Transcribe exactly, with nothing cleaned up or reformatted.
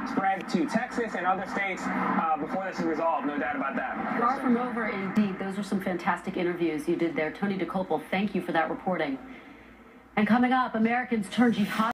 spread to Texas and other states uh, before this is resolved, no doubt about that. Far from over, indeed. Those are some fantastic interviews you did there. Tony Dokoupil, thank you for that reporting. And coming up, Americans turn jihad.